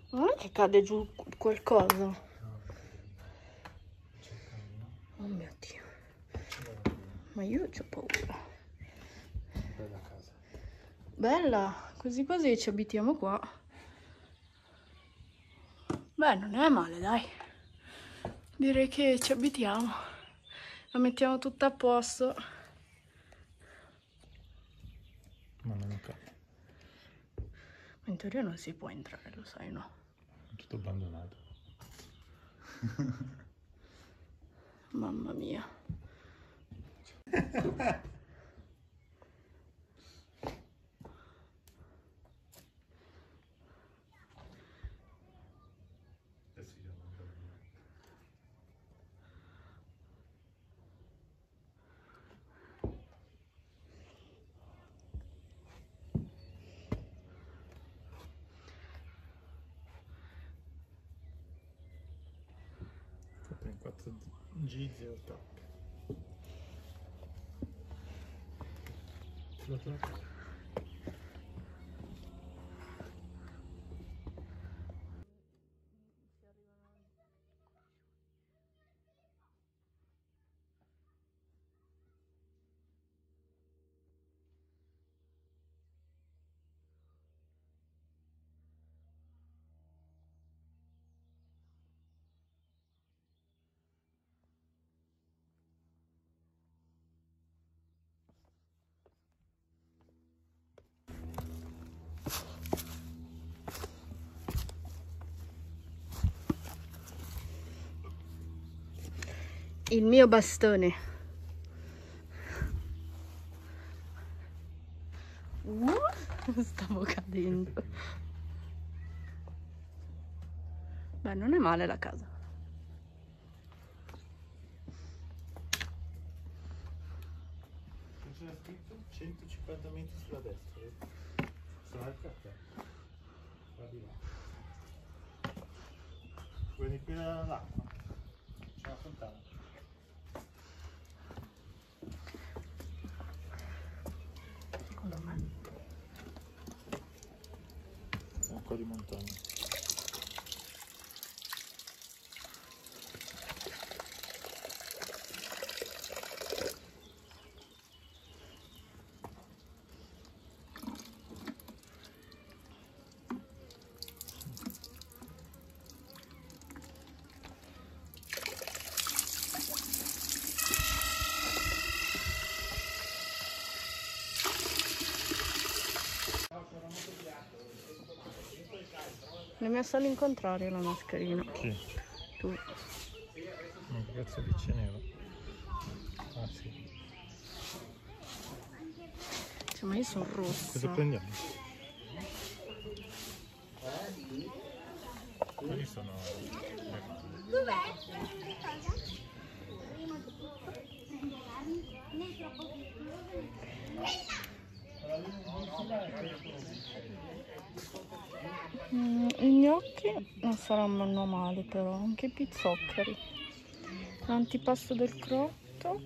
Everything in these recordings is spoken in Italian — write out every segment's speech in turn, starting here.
Non è che cade giù qualcosa? Oh mio Dio. Ma io c'ho paura. Bella casa. Bella, così così ci abitiamo qua. Beh, non è male, dai. Direi che ci abitiamo. La mettiamo tutta a posto. Ma non è casa. In teoria non si può entrare, lo sai, no? È tutto abbandonato. Mamma mia. Fatto in 4G 0 tac. Il mio bastone. Stavo cadendo. Beh, non è male la casa. C'era scritto 150 metri sulla destra. Sono al caffè. Va di là. Vieni qui dall'acqua. C'è una fontana. Secondo me. Acqua di montagna. L'hai messa all'incontrario la mascherina. Sì. Tu. Ma che cazzo dice nero? Ah sì. Cioè, ma io sono rossa. Cosa prendiamo? Quelli sono... I gnocchi non saranno male, però anche i pizzoccheri. L'antipasto del crotto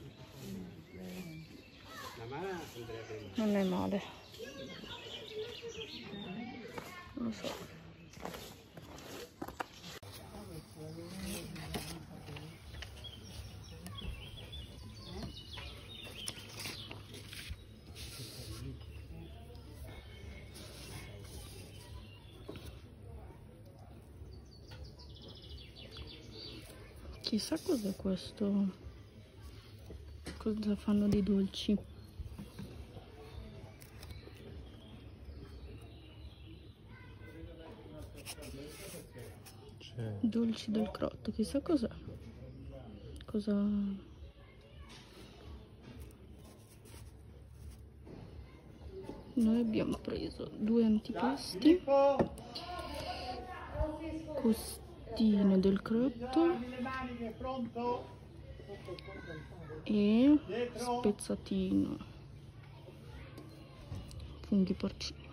non è male. Non lo so. Chissà cos'è questo, cosa fanno di dolci. Dolci del crotto, chissà cos'è. Cosa... Noi abbiamo preso 2 antipasti, costine del crotto e spezzatino, funghi porcini.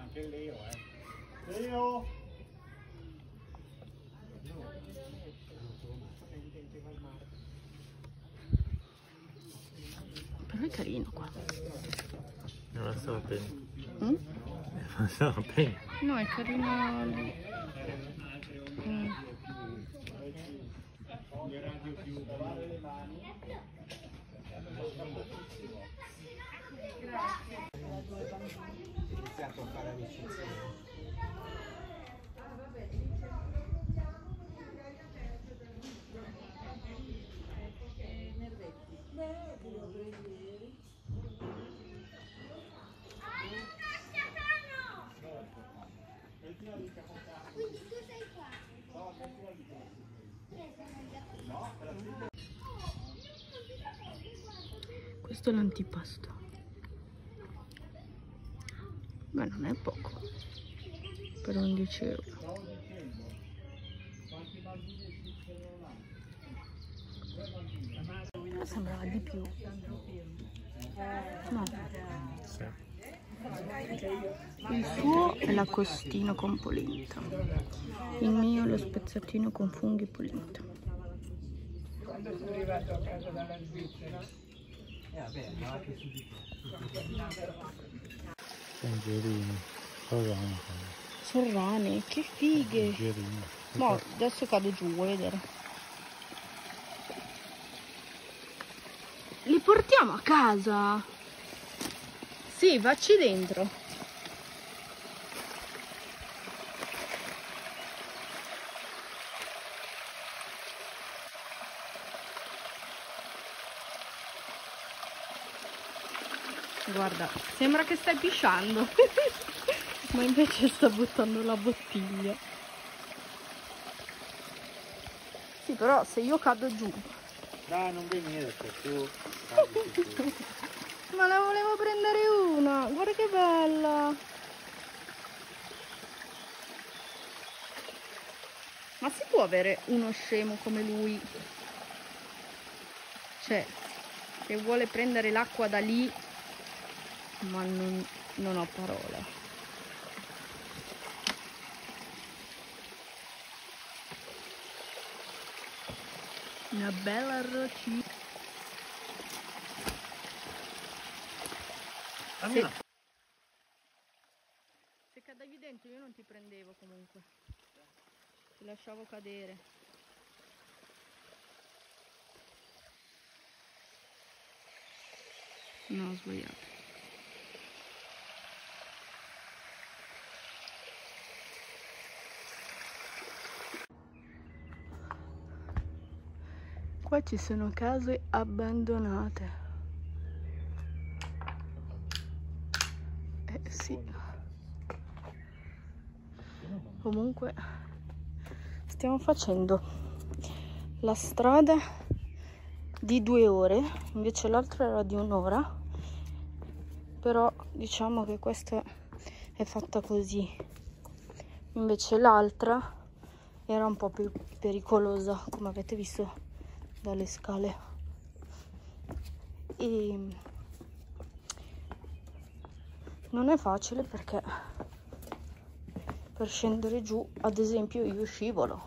Però è carino qua. Ne bastava bene. Mm? Ne bastava bene. No, è carino lì. questo è l'antipasto. Beh, non è poco per 11 euro. Sembrava di più. No. Sì. Il suo è l'acostino con polenta. Il mio è lo spezzatino con funghi e polenta. Quando sono arrivato a casa dalla Svizzera. Sangherini. Sorrani. Sorrani, che fighe! Sangherini. No, adesso cado giù, vuoi vedere? Li portiamo a casa? Sì, vacci dentro. Guarda, sembra che stai pisciando, ma invece sta buttando la bottiglia. Sì, però se io cado giù... Dai, non venire, tu. Ma ne volevo prendere una, guarda che bella! Ma si può avere uno scemo come lui? Cioè, che vuole prendere l'acqua da lì, ma non ho parole. Una bella roccia. Se cadevi dentro io non ti prendevo comunque. Ti lasciavo cadere. No, ho sbagliato. Qua ci sono case abbandonate. Sì. Comunque stiamo facendo la strada di 2 ore, invece l'altra era di 1 ora, però diciamo che questa è fatta così, invece l'altra era un po' più pericolosa, come avete visto dalle scale, e non è facile perché per scendere giù, ad esempio, io scivolo,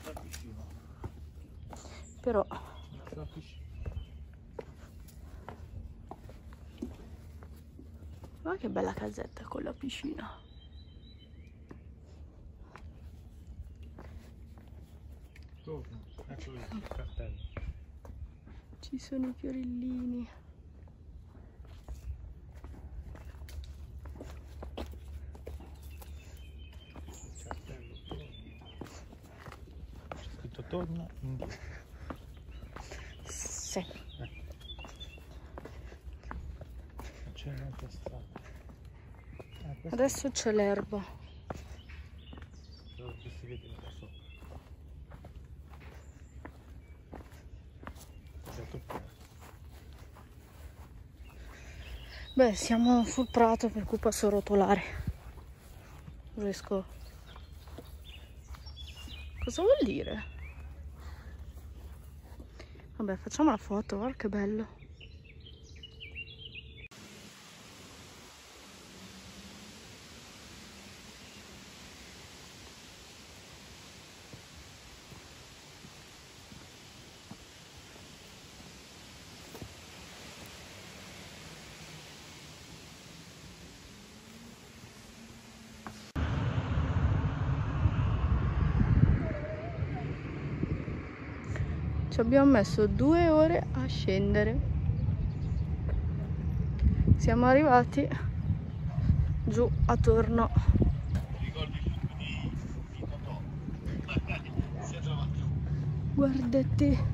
però guarda che bella casetta con la piscina. Ecco il cartello. Ci sono i fiorellini. C'è scritto torna indietro. Sì. C'è un'altra strada. Adesso c'è l'erba. Dove si vede da sopra. Beh, siamo sul prato per cui posso rotolare. Riesco. Cosa vuol dire? Vabbè, facciamo la foto, guarda che bello. Ci abbiamo messo 2 ore a scendere. Siamo arrivati giù attorno. Guardate.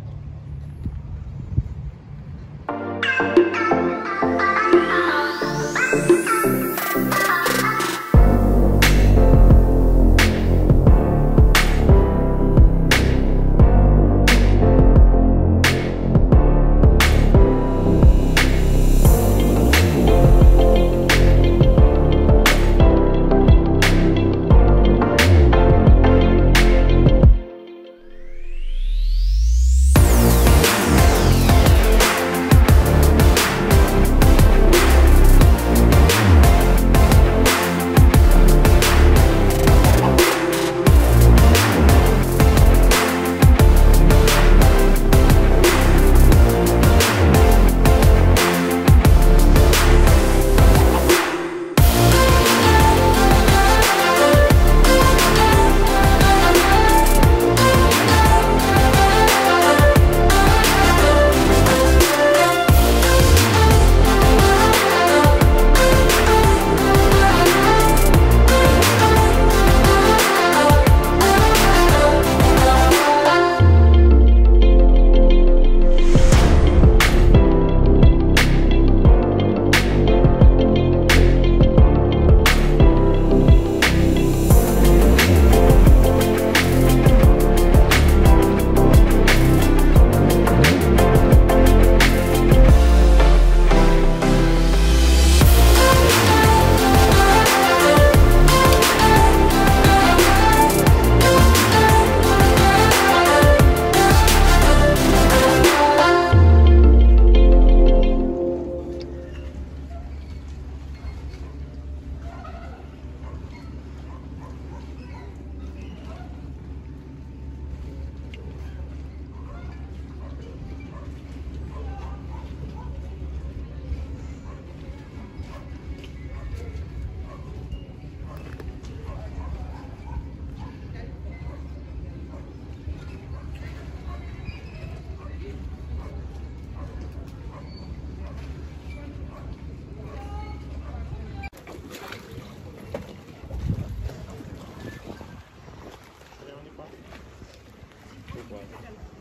qua.